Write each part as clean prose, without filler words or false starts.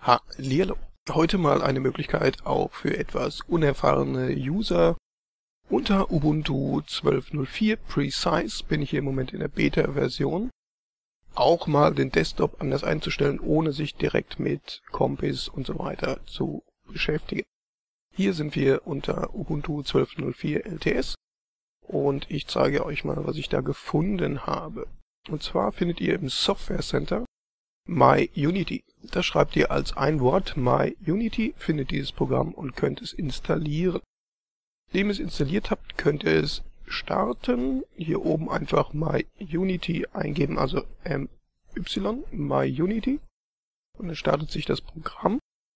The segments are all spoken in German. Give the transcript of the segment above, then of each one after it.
Hallihallo. Heute mal eine Möglichkeit auch für etwas unerfahrene User. Unter Ubuntu 12.04 Precise bin ich hier im Moment in der Beta-Version. Auch mal den Desktop anders einzustellen, ohne sich direkt mit Kompis und so weiter zu beschäftigen. Hier sind wir unter Ubuntu 12.04 LTS und ich zeige euch mal, was ich da gefunden habe. Und zwar findet ihr im Software Center MyUnity. Das schreibt ihr als ein Wort MyUnity, findet dieses Programm und könnt es installieren. Nachdem ihr es installiert habt, könnt ihr es starten. Hier oben einfach MyUnity eingeben, also MY, MyUnity. Und dann startet sich das Programm.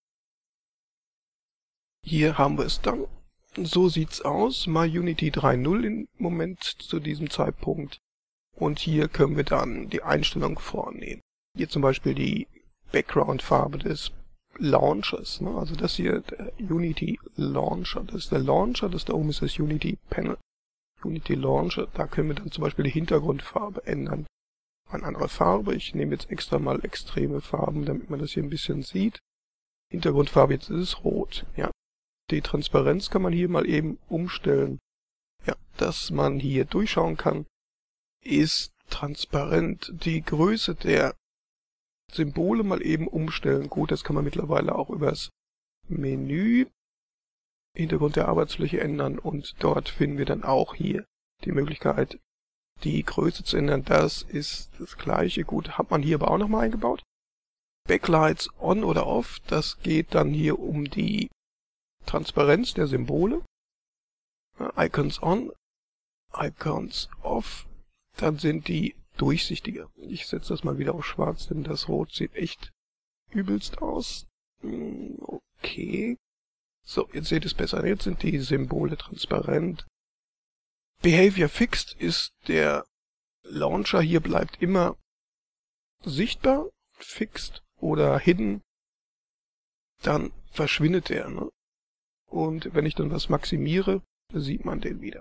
Hier haben wir es dann. So sieht's aus. MyUnity 3.0 im Moment zu diesem Zeitpunkt. Und hier können wir dann die Einstellung vornehmen. Hier zum Beispiel die Background-Farbe des Launchers. Also das hier, der Unity Launcher. Das ist der Launcher, das da oben ist das Unity Panel. Unity Launcher, da können wir dann zum Beispiel die Hintergrundfarbe ändern. Eine andere Farbe. Ich nehme jetzt extra mal extreme Farben, damit man das hier ein bisschen sieht. Hintergrundfarbe, jetzt ist es rot. Ja. Die Transparenz kann man hier mal eben umstellen. Ja, dass man hier durchschauen kann, ist transparent. Die Größe der Symbole mal eben umstellen. Gut, das kann man mittlerweile auch übers Menü Hintergrund der Arbeitsfläche ändern und dort finden wir dann auch hier die Möglichkeit, die Größe zu ändern. Das ist das gleiche. Gut, hat man hier aber auch nochmal eingebaut. Backlights on oder off, das geht dann hier um die Transparenz der Symbole. Icons on, Icons off, dann sind die durchsichtiger. Ich setze das mal wieder auf schwarz, denn das Rot sieht echt übelst aus. Okay. So, jetzt seht ihr es besser. Jetzt sind die Symbole transparent. Behavior Fixed ist der Launcher. Hier bleibt immer sichtbar. Fixed oder Hidden. Dann verschwindet er. Ne? Und wenn ich dann was maximiere, sieht man den wieder.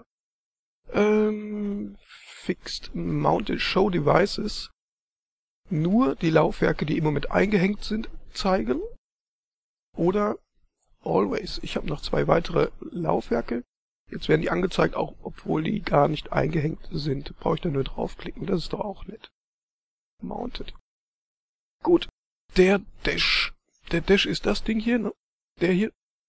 Fixed Mounted Show Devices. Nur die Laufwerke, die im Moment eingehängt sind, zeigen. Oder Always. Ich habe noch zwei weitere Laufwerke. Jetzt werden die angezeigt, auch obwohl die gar nicht eingehängt sind. Brauche ich da nur draufklicken. Das ist doch auch nett. Mounted. Gut. Der Dash. Der Dash ist das Ding hier, ne? Der hier.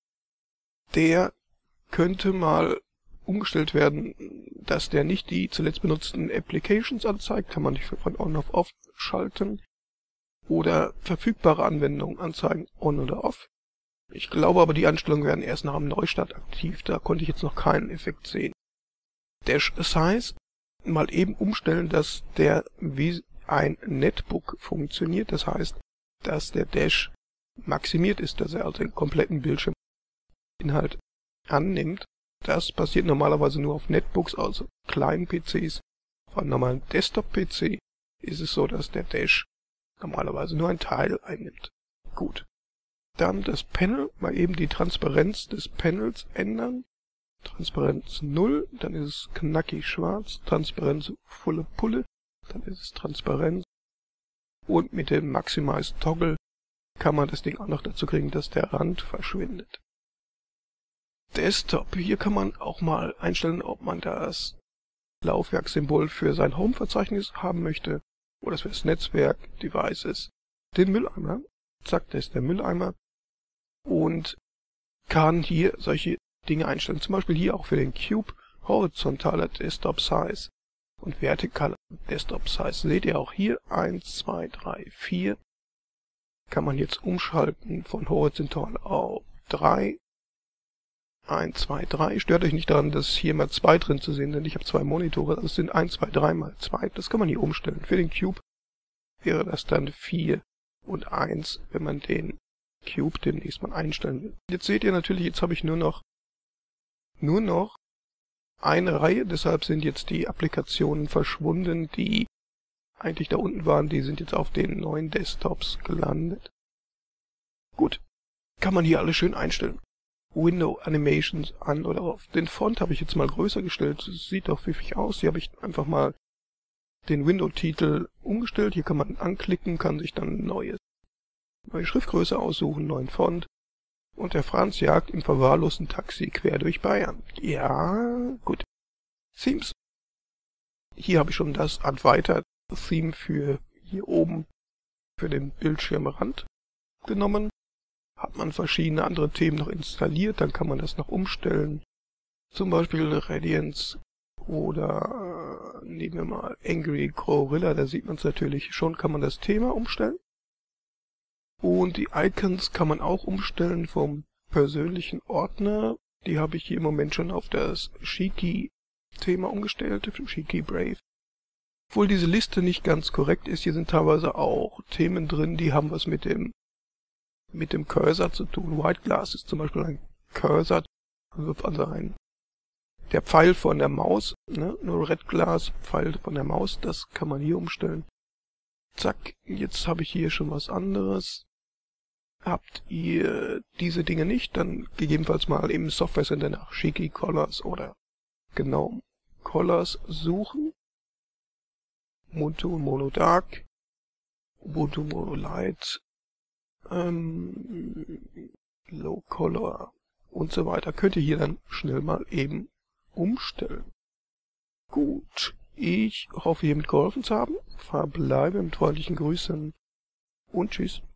Der könnte mal umgestellt werden, dass der nicht die zuletzt benutzten Applications anzeigt. Kann man nicht von On auf Off schalten. Oder verfügbare Anwendungen anzeigen, On oder Off. Ich glaube aber, die Einstellungen werden erst nach einem Neustart aktiv. Da konnte ich jetzt noch keinen Effekt sehen. Dash Size mal eben umstellen, dass der wie ein Netbook funktioniert. Das heißt, dass der Dash maximiert ist, dass er also den kompletten Bildschirminhalt annimmt. Das passiert normalerweise nur auf Netbooks, also kleinen PCs. Auf einem normalen Desktop-PC ist es so, dass der Dash normalerweise nur einen Teil einnimmt. Gut. Dann das Panel, mal eben die Transparenz des Panels ändern. Transparenz 0, dann ist es knackig schwarz. Transparenz volle Pulle, dann ist es Transparenz. Und mit dem Maximize Toggle kann man das Ding auch noch dazu kriegen, dass der Rand verschwindet. Desktop, hier kann man auch mal einstellen, ob man das Laufwerkssymbol für sein Home-Verzeichnis haben möchte oder für das Netzwerk, Devices, den Mülleimer. Zack, das ist der Mülleimer. Und kann hier solche Dinge einstellen. Zum Beispiel hier auch für den Cube horizontaler Desktop Size und vertikaler Desktop Size. Seht ihr auch hier 1, 2, 3, 4. Kann man jetzt umschalten von horizontal auf 3. 1, 2, 3. Stört euch nicht daran, dass hier mal 2 drin zu sehen sind. Ich habe 2 Monitore. Das sind 1, 2, 3 mal 2. Das kann man hier umstellen. Für den Cube wäre das dann 4 und 1, wenn man den Cube demnächst mal einstellen will. Jetzt seht ihr natürlich, jetzt habe ich nur noch eine Reihe. Deshalb sind jetzt die Applikationen verschwunden, die eigentlich da unten waren. Die sind jetzt auf den neuen Desktops gelandet. Gut. Kann man hier alles schön einstellen. Window Animations an oder auf. Den Font habe ich jetzt mal größer gestellt. Das sieht doch pfiffig aus. Hier habe ich einfach mal den Window-Titel umgestellt. Hier kann man anklicken, kann sich dann ein neues neue Schriftgröße aussuchen, neuen Font. Und der Franz jagt im verwahrlosten Taxi quer durch Bayern. Ja, gut. Themes. Hier habe ich schon das Adweiter Theme für hier oben für den Bildschirmrand genommen. Hat man verschiedene andere Themen noch installiert, dann kann man das noch umstellen. Zum Beispiel Radiance oder nehmen wir mal Angry Gorilla, da sieht man es natürlich schon, kann man das Thema umstellen. Und die Icons kann man auch umstellen vom persönlichen Ordner. Die habe ich hier im Moment schon auf das Shiki-Thema umgestellt, für Shiki Brave. Obwohl diese Liste nicht ganz korrekt ist, hier sind teilweise auch Themen drin, die haben was mit dem Cursor zu tun. White Glass ist zum Beispiel ein Cursor, also der Pfeil von der Maus, ne? Nur Red Glass, Pfeil von der Maus, das kann man hier umstellen. Zack, jetzt habe ich hier schon was anderes. Habt ihr diese Dinge nicht, dann gegebenenfalls mal im Software Center nach Shiki Colors oder genau Colors suchen. Ubuntu Mono Dark, Ubuntu Mono Light, Low Color und so weiter. Könnt ihr hier dann schnell mal eben umstellen. Gut, ich hoffe hiermit geholfen zu haben. Verbleibe mit freundlichen Grüßen und tschüss.